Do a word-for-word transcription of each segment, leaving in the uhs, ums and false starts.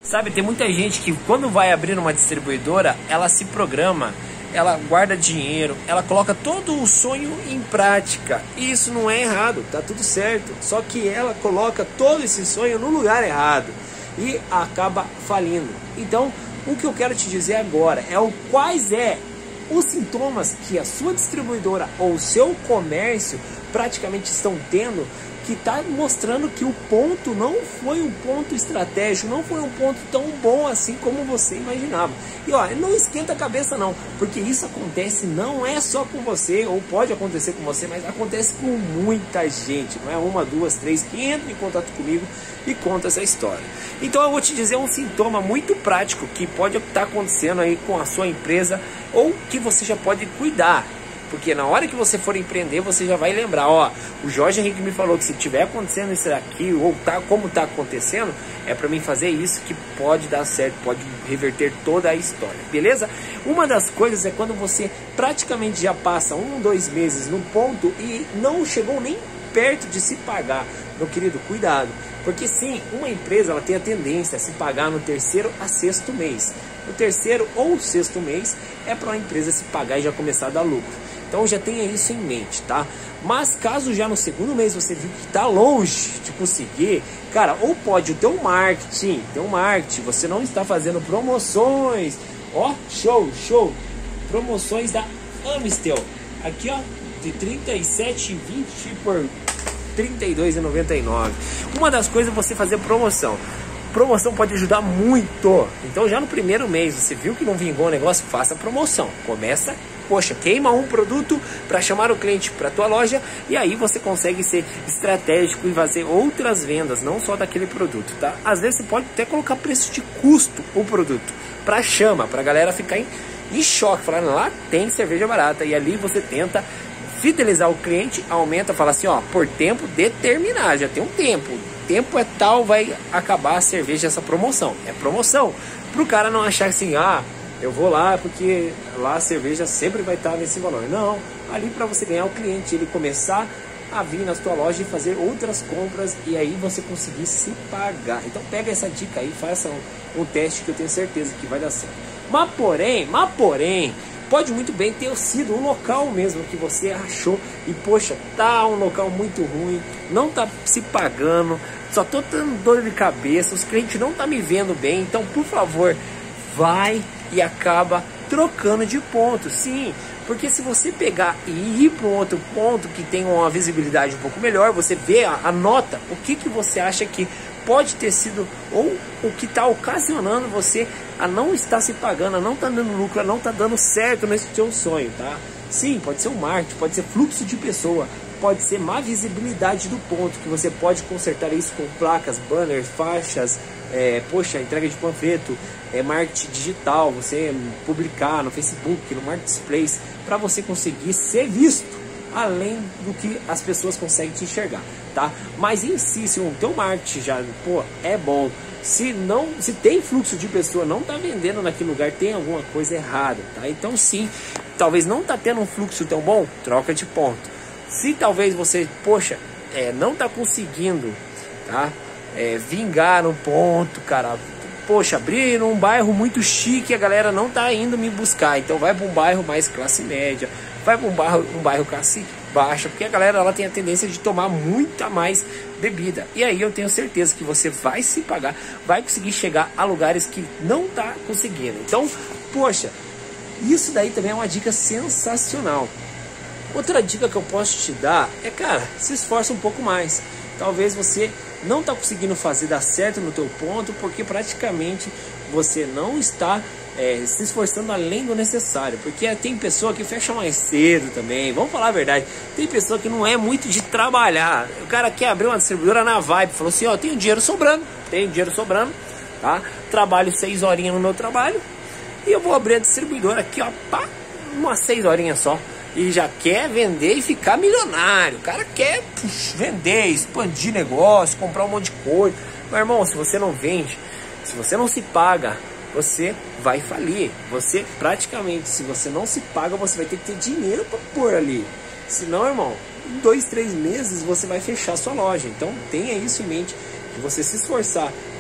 Sabe, tem muita gente que quando vai abrir uma distribuidora, ela se programa, ela guarda dinheiro, ela coloca todo o sonho em prática. E isso não é errado, tá tudo certo. Só que ela coloca todo esse sonho no lugar errado e acaba falindo. Então, o que eu quero te dizer agora é o quais é os sintomas que a sua distribuidora ou o seu comércio praticamente estão tendo, que está mostrando que o ponto não foi um ponto estratégico, não foi um ponto tão bom assim como você imaginava. E ó, não esquenta a cabeça não, porque isso acontece não é só com você, ou pode acontecer com você, mas acontece com muita gente, não é uma, duas, três, que entram em contato comigo e conta essa história. Então eu vou te dizer um sintoma muito prático que pode estar acontecendo aí com a sua empresa, ou que você já pode cuidar. Porque na hora que você for empreender, você já vai lembrar, ó, o Jorge Henrique me falou que se tiver acontecendo isso aqui, ou tá como tá acontecendo, é para mim fazer isso que pode dar certo, pode reverter toda a história, beleza? Uma das coisas é quando você praticamente já passa um, dois meses no ponto e não chegou nem perto de se pagar. Meu querido, cuidado, porque sim, uma empresa ela tem a tendência a se pagar no terceiro a sexto mês. No terceiro ou sexto mês é para uma empresa se pagar e já começar a dar lucro. Então já tenha isso em mente, tá? Mas caso já no segundo mês você viu que está longe de conseguir, cara, ou pode o teu marketing, teu marketing, você não está fazendo promoções, ó, show, show, promoções da Amistel, aqui ó, de trinta e sete e vinte por trinta e dois e noventa e nove. Uma das coisas é você fazer promoção. Promoção pode ajudar muito. Então já no primeiro mês você viu que não vingou o negócio, faça promoção. Começa, poxa, queima um produto para chamar o cliente para tua loja e aí você consegue ser estratégico e fazer outras vendas, não só daquele produto, tá? Às vezes você pode até colocar preço de custo o produto para chama, para a galera ficar em, em choque, falando lá tem cerveja barata e ali você tenta fidelizar o cliente, aumenta, fala assim, ó, por tempo determinado, já tem um tempo. Tempo é tal, vai acabar a cerveja essa promoção. É promoção. Para o cara não achar assim, ah, eu vou lá porque lá a cerveja sempre vai estar nesse valor. Não, ali para você ganhar o cliente, ele começar a vir na sua loja e fazer outras compras e aí você conseguir se pagar. Então pega essa dica aí, faça um, um teste que eu tenho certeza que vai dar certo. Mas porém, mas porém, pode muito bem ter sido um local mesmo que você achou e poxa, tá um local muito ruim, não tá se pagando, só tô tendo dor de cabeça, os clientes não tá me vendo bem, então por favor, vai e acaba trocando de ponto, sim, porque se você pegar e ir para um outro ponto que tem uma visibilidade um pouco melhor, você vê a, a nota, o que que você acha que pode ter sido, ou o que está ocasionando você a não estar se pagando, a não estar dando lucro, a não estar dando certo nesse seu sonho, tá? Sim, pode ser o marketing, pode ser fluxo de pessoa, pode ser má visibilidade do ponto, que você pode consertar isso com placas, banners, faixas, é, poxa, entrega de panfleto, é, marketing digital, você publicar no Facebook, no Marketplace, para você conseguir ser visto além do que as pessoas conseguem te enxergar, tá? Mas em si, se o teu marketing já, pô, é bom, se não, se tem fluxo de pessoa, não tá vendendo naquele lugar, tem alguma coisa errada, tá? Então sim, talvez não tá tendo um fluxo tão bom, troca de ponto. Se talvez você, poxa, é, não tá conseguindo, tá? É, vingar no ponto, cara, poxa, abrir um bairro muito chique, a galera não tá indo me buscar, então vai para um bairro mais classe média, vai para um bairro, um bairro classe baixa, porque a galera ela tem a tendência de tomar muita mais bebida. E aí eu tenho certeza que você vai se pagar, vai conseguir chegar a lugares que não tá conseguindo. Então, poxa, isso daí também é uma dica sensacional. Outra dica que eu posso te dar é, cara, se esforça um pouco mais. Talvez você não está conseguindo fazer dar certo no teu ponto porque praticamente você não está é, se esforçando além do necessário, porque tem pessoa que fecha mais cedo também, vamos falar a verdade, tem pessoa que não é muito de trabalhar, o cara quer abrir uma distribuidora na vibe, falou assim, ó, tenho dinheiro sobrando, tenho dinheiro sobrando, tá? Trabalho seis horinhas no meu trabalho e eu vou abrir a distribuidora aqui, ó, pá, umas seis horinhas só. E já quer vender e ficar milionário. O cara quer pux, vender, expandir negócio, comprar um monte de coisa. Meu irmão, se você não vende, se você não se paga, você vai falir. Você praticamente, se você não se paga, você vai ter que ter dinheiro para pôr ali. Senão, irmão, em dois, três meses você vai fechar sua loja. Então tenha isso em mente, que você se esforçar,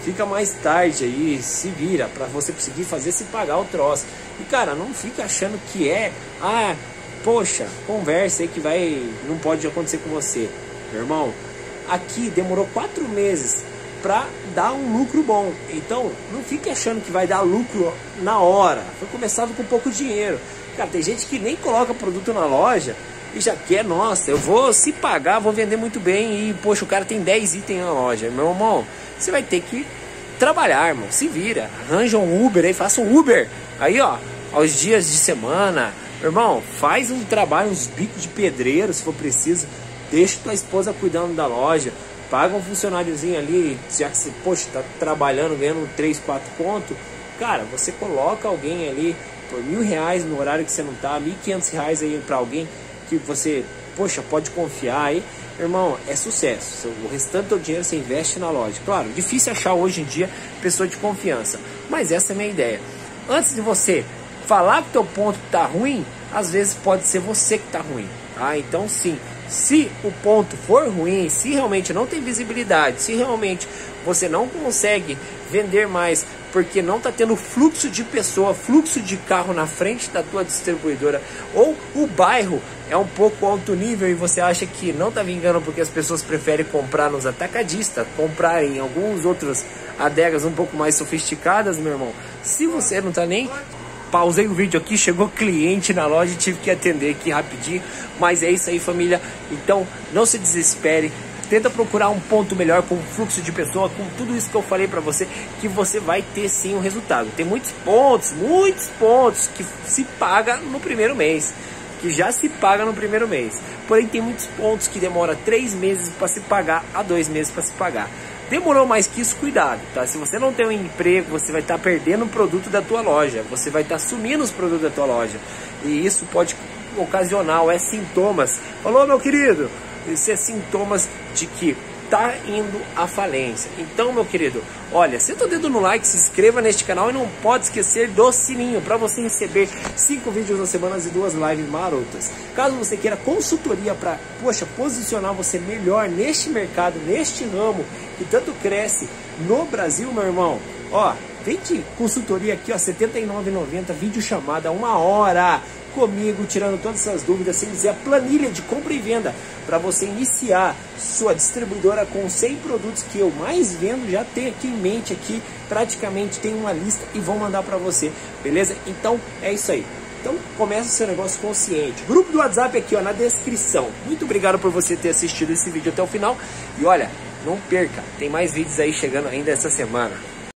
fica mais tarde aí, se vira para você conseguir fazer se pagar o troço. E cara, não fica achando que é, ah, poxa, conversa aí que vai, não pode acontecer com você. Meu irmão, aqui demorou quatro meses para dar um lucro bom. Então, não fique achando que vai dar lucro na hora. Foi começado com pouco dinheiro. Cara, tem gente que nem coloca produto na loja e já quer, nossa, eu vou se pagar, vou vender muito bem. E, poxa, o cara tem dez itens na loja. Meu irmão, você vai ter que trabalhar, irmão. Se vira. Arranja um Uber aí, faça um Uber. Aí, ó, aos dias de semana. Meu irmão, faz um trabalho, uns bicos de pedreiro, se for preciso. Deixa tua esposa cuidando da loja. Paga um funcionáriozinho ali, já que você, poxa, tá trabalhando, ganhando três, quatro conto. Cara, você coloca alguém ali por mil reais no horário que você não tá, mil e quinhentos reais aí pra alguém que você, poxa, pode confiar aí. Irmão, é sucesso. O restante do dinheiro você investe na loja. Claro, difícil achar hoje em dia pessoa de confiança, mas essa é a minha ideia. Antes de você falar que teu ponto tá ruim, às vezes pode ser você que tá ruim, tá? Então sim, se o ponto for ruim, se realmente não tem visibilidade, se realmente você não consegue vender mais porque não está tendo fluxo de pessoa, fluxo de carro na frente da tua distribuidora, ou o bairro é um pouco alto nível e você acha que não está vingando porque as pessoas preferem comprar nos atacadistas, comprar em alguns outros adegas um pouco mais sofisticadas, meu irmão. Se você não está nem... Pausei o vídeo aqui, chegou cliente na loja e tive que atender aqui rapidinho. Mas é isso aí, família. Então, não se desespere. Tenta procurar um ponto melhor com fluxo de pessoa, com tudo isso que eu falei pra você, que você vai ter sim um resultado. Tem muitos pontos, muitos pontos que se paga no primeiro mês. Que já se paga no primeiro mês. Porém, tem muitos pontos que demora três meses para se pagar, a dois meses para se pagar. Demorou mais que isso, cuidado, tá? Se você não tem um emprego, você vai estar tá perdendo o produto da tua loja, você vai estar tá sumindo os produtos da tua loja. E isso pode ocasionar, é sintomas. Falou, meu querido? Isso é sintomas de que tá indo à falência. Então, meu querido, olha, senta o dedo no like, se inscreva neste canal e não pode esquecer do sininho para você receber cinco vídeos na semana e duas lives marotas. Caso você queira consultoria para, poxa, posicionar você melhor neste mercado, neste ramo que tanto cresce no Brasil, meu irmão, ó, vem de consultoria aqui, ó, setenta e nove reais e noventa centavos, vídeo chamada, uma hora comigo, tirando todas essas dúvidas, sem dizer a planilha de compra e venda, para você iniciar sua distribuidora com cem produtos que eu mais vendo, já tem aqui em mente, aqui praticamente tem uma lista e vou mandar para você, beleza? Então é isso aí. Então começa o seu negócio consciente. Grupo do WhatsApp aqui, ó, na descrição. Muito obrigado por você ter assistido esse vídeo até o final. E olha, não perca, tem mais vídeos aí chegando ainda essa semana.